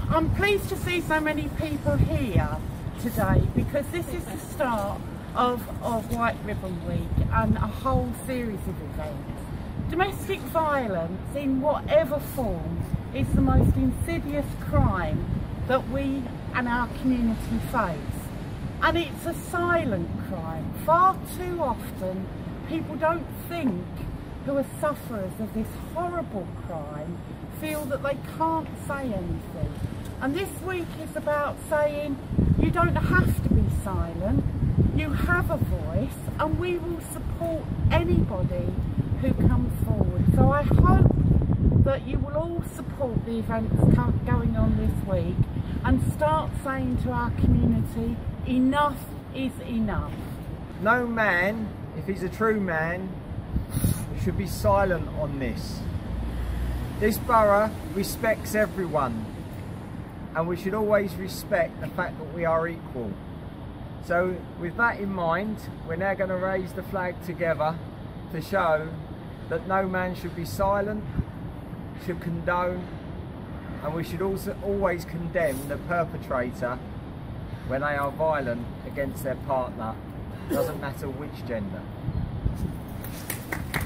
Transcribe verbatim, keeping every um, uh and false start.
I'm pleased to see so many people here today because this is the start of, of White Ribbon Week and a whole series of events. Domestic violence in whatever form is the most insidious crime that we and our community face. And it's a silent crime. Far too often people don't think who are sufferers of this horrible crime feel that they can't say anything. And this week is about saying you don't have to be silent, you have a voice, and we will support anybody who comes forward. So I hope that you will all support the events going on this week and start saying to our community, enough is enough. No man, if he's a true man, should be silent on this. This borough respects everyone, and we should always respect the fact that we are equal. So with that in mind, we're now going to raise the flag together to show that no man should be silent, should condone, and we should also always condemn the perpetrator when they are violent against their partner, doesn't matter which gender.